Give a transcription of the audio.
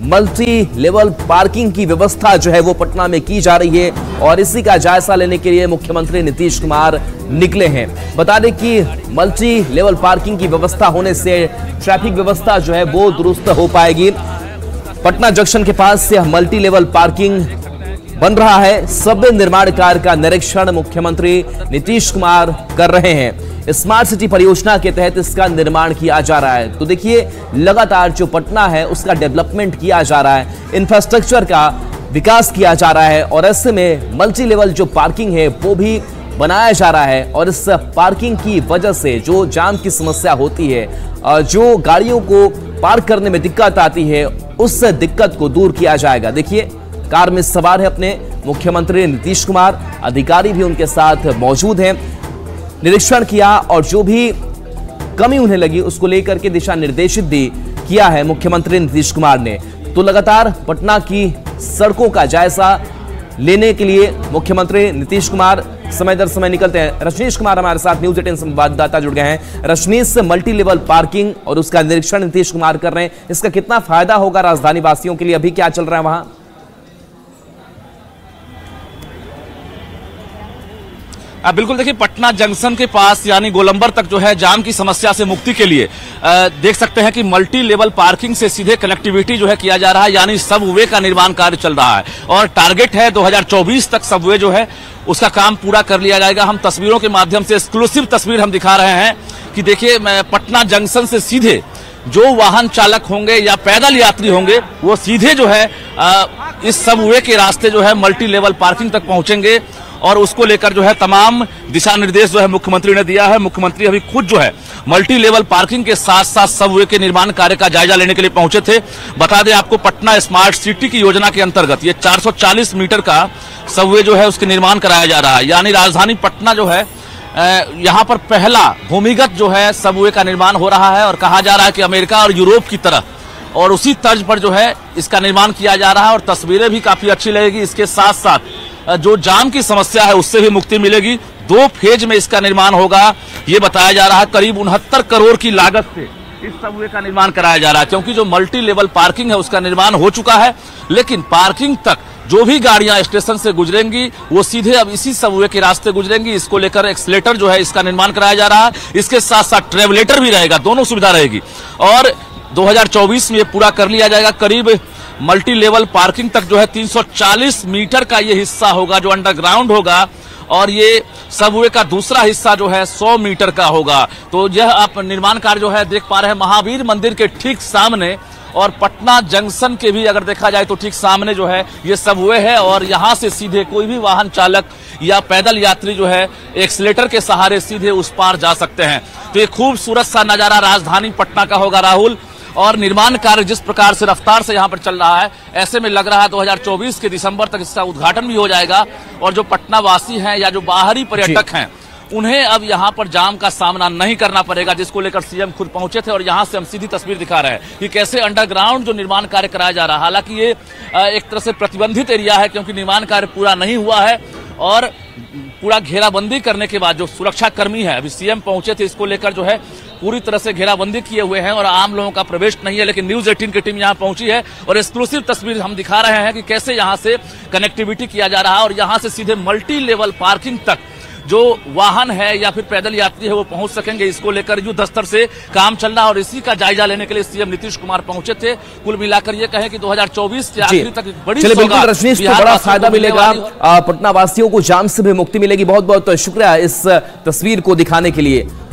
Multi level parking की व्यवस्था जो है वो पटना में की जा रही है और इसी का जायजा लेने के लिए मुख्यमंत्री नीतीश कुमार निकले हैं। बता दें कि मल्टी लेवल पार्किंग की व्यवस्था होने से ट्रैफिक व्यवस्था जो है वो दुरुस्त हो पाएगी। पटना जंक्शन के पास से मल्टी लेवल पार्किंग बन रहा है। सभ्य निर्माण कार्य का निरीक्षण मुख्यमंत्री नीतीश कुमार कर रहे हैं। स्मार्ट सिटी परियोजना के तहत इसका निर्माण किया जा रहा है। तो देखिए, लगातार जो पटना है उसका डेवलपमेंट किया जा रहा है, इंफ्रास्ट्रक्चर का विकास किया जा रहा है और ऐसे में मल्टी लेवल जो पार्किंग है वो भी बनाया जा रहा है और इस पार्किंग की वजह से जो जाम की समस्या होती है, जो गाड़ियों को पार्क करने में दिक्कत आती है, उस दिक्कत को दूर किया जाएगा। देखिए, कार में सवार है अपने मुख्यमंत्री नीतीश कुमार, अधिकारी भी उनके साथ मौजूद हैं। निरीक्षण किया और जो भी कमी उन्हें लगी उसको लेकर के दिशा निर्देशित भी किया है मुख्यमंत्री नीतीश कुमार ने। तो लगातार पटना की सड़कों का जायजा लेने के लिए मुख्यमंत्री नीतीश कुमार समय दर समय निकलते हैं। रजनीश कुमार हमारे साथ न्यूज 18 संवाददाता जुड़ गए हैं। रजनीश, से मल्टी लेवल पार्किंग और उसका निरीक्षण नीतीश कुमार कर रहे हैं, इसका कितना फायदा होगा राजधानी वासियों के लिए? अभी क्या चल रहा है वहां? बिल्कुल, देखिए, पटना जंक्शन के पास यानी गोलंबर तक जो है जाम की समस्या से मुक्ति के लिए देख सकते हैं कि मल्टी लेवल पार्किंग से सीधे कनेक्टिविटी जो है किया जा रहा है, यानी सबवे का निर्माण कार्य चल रहा है और टारगेट है 2024 तक सबवे जो है उसका काम पूरा कर लिया जाएगा। हम तस्वीरों के माध्यम से एक्सक्लूसिव तस्वीर हम दिखा रहे हैं कि देखिए, पटना जंक्शन से सीधे जो वाहन चालक होंगे या पैदल यात्री होंगे वो सीधे जो है इस सबवे के रास्ते जो है मल्टी लेवल पार्किंग तक पहुंचेंगे और उसको लेकर जो है तमाम दिशा निर्देश जो है मुख्यमंत्री ने दिया है। मुख्यमंत्री अभी खुद जो है मल्टी लेवल पार्किंग के साथ साथ सबवे के निर्माण कार्य का जायजा लेने के लिए पहुंचे थे। बता दें आपको, पटना स्मार्ट सिटी की योजना के अंतर्गत ये 440 मीटर का सबवे जो है उसके निर्माण कराया जा रहा है, यानी राजधानी पटना जो है यहाँ पर पहला भूमिगत जो है सबवे का निर्माण हो रहा है और कहा जा रहा है कि अमेरिका और यूरोप की तरह और उसी तर्ज पर जो है इसका निर्माण किया जा रहा है और तस्वीरें भी काफी अच्छी लगेगी। इसके साथ साथ जो जाम की समस्या है उससे भी मुक्ति मिलेगी। 2 फेज में इसका निर्माण होगा, ये बताया जा रहा है। करीब 69 करोड़ की लागत से इस सबवे का निर्माण कराया जा रहा है, क्योंकि जो मल्टी लेवल पार्किंग है उसका निर्माण हो चुका है, लेकिन पार्किंग तक जो भी गाड़ियां स्टेशन से गुजरेंगी वो सीधे अब इसी सबवे के रास्ते गुजरेंगी। इसको लेकर एक्सीलेटर जो है इसका निर्माण कराया जा रहा है, इसके साथ साथ ट्रेवलेटर भी रहेगा, दोनों सुविधा रहेगी और 2024 में ये पूरा कर लिया जाएगा। करीब मल्टी लेवल पार्किंग तक जो है 340 मीटर का ये हिस्सा होगा जो अंडरग्राउंड होगा और ये सबवे का दूसरा हिस्सा जो है 100 मीटर का होगा। तो यह आप निर्माण कार्य जो है देख पा रहे हैं महावीर मंदिर के ठीक सामने और पटना जंक्शन के भी अगर देखा जाए तो ठीक सामने जो है ये सबवे है और यहाँ से सीधे कोई भी वाहन चालक या पैदल यात्री जो है एक्सीलेटर के सहारे सीधे उस पार जा सकते हैं। तो ये खूबसूरत सा नजारा राजधानी पटना का होगा राहुल, और निर्माण कार्य जिस प्रकार से रफ्तार से यहाँ पर चल रहा है, ऐसे में लग रहा है 2024 के दिसंबर तक इसका उद्घाटन भी हो जाएगा और जो पटना वासी हैं या जो बाहरी पर्यटक हैं उन्हें अब यहाँ पर जाम का सामना नहीं करना पड़ेगा, जिसको लेकर सीएम खुद पहुंचे थे और यहाँ से हम सीधी तस्वीर दिखा रहे हैं कि कैसे अंडरग्राउंड जो निर्माण कार्य कराया जा रहा है। हालांकि ये एक तरह से प्रतिबंधित एरिया है क्योंकि निर्माण कार्य पूरा नहीं हुआ है और पूरा घेराबंदी करने के बाद जो सुरक्षा कर्मी है, अभी सीएम पहुंचे थे, इसको लेकर जो है पूरी तरह से घेराबंदी किए हुए हैं और आम लोगों का प्रवेश नहीं है। लेकिन न्यूज 18 की टीम यहां पहुंची है और एक्सक्लूसिव तस्वीर हम दिखा रहे हैं कि कैसे यहां से कनेक्टिविटी किया जा रहा है और यहां से सीधे मल्टी लेवल पार्किंग तक जो वाहन है या फिर पैदल यात्री है वो पहुंच सकेंगे। इसको लेकर युद्ध स्तर से काम चल रहा है और इसी का जायजा लेने के लिए सीएम नीतीश कुमार पहुंचे थे। कुल मिलाकर ये कहें कि 2024 के आखिर तक बड़ी रजनीश को बड़ा फायदा मिलेगा, पटना वासियों को जाम से भी मुक्ति मिलेगी। बहुत बहुत शुक्रिया इस तस्वीर को दिखाने के लिए।